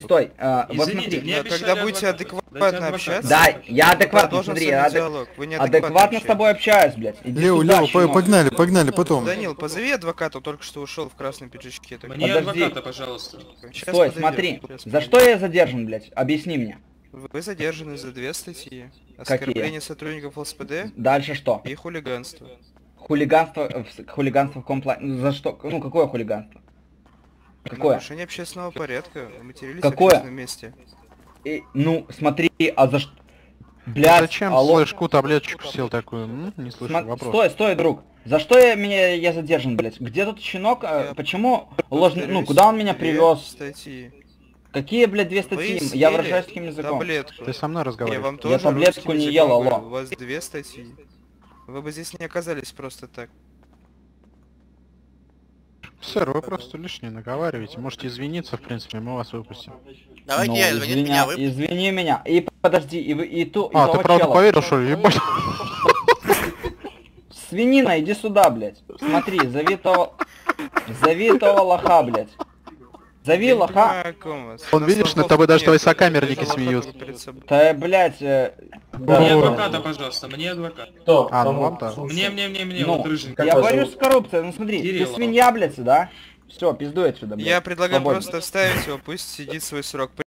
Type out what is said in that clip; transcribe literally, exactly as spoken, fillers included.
Стой, а, вот Извините, смотри. мне обещали Когда будете адвоката. адекватно Дайте адвоката. общаться, Да, я адекватно, должен смотри, с я вами адек- диалог. Вы неадекватно адекватно с тобой общаюсь, блядь. Иди Лео, сюда, Лео, щенок. погнали, погнали, потом. Данил, позови адвоката, он только что ушел в красном пиджачке. Так. Мне Подожди. адвоката, пожалуйста. Сейчас Стой, подойдет. смотри, Сейчас за подойдет. что я задержан, блядь? Объясни мне. Вы задержаны за две статьи. Какие? Оскорбление сотрудников ЛСПД Дальше что? и хулиганство. Хулиганство, э, в- хулиганство в комплайне. За что? Ну, какое хулиганство? Какое? Нарушение общественного порядка. Вы матерились Какое? в общественном месте. И, ну, смотри, а за что? Блядь, Зачем алло. слышку таблеточку сел такую? М? Не слышу Сма- вопрос. Стой, стой, друг. За что я меня я задержан, блядь? Где тут щенок? А, Я почему ложный? Ну, Повторюсь, куда он меня две привез? статьи. Какие, блядь, две Вы статьи? съели Я выражаюсь таким языком. таблетку. Ты со мной Я разговариваешь? вам тоже таблетку русским не языком ел, говорю. алло. У вас две статьи. Вы бы здесь не оказались просто так. Сэр, вы просто лишнее наговариваете. Можете извиниться, в принципе, мы вас выпустим. Давайте Ну, я извинить извиня- меня, вы... Извини меня. И подожди, и, вы- и ту, и А, того ты правда чела. поверил, что ли? Ебать. Свинина, иди сюда, блядь. Смотри, зови того... Зови того лоха, блядь. Зови Я не лоха. понимаю, о ком вас. Он, У нас видишь, лохов над тобой даже нет, твои вы сокамерники лохов смеются. перед собой. Да, блядь, э, да, Мне О. адвоката, пожалуйста, мне адвоката. Кто? А, ну Кому? вам-то. Слушай. Мне, мне, мне, мне, ну, вот рыженький. я вас борюсь зовут? с коррупцией, ну смотри, Кирилл. ты свинья, блядь, да? Все, пиздуй отсюда, блядь. Я предлагаю Свободен. просто вставить его, пусть сидит свой срок.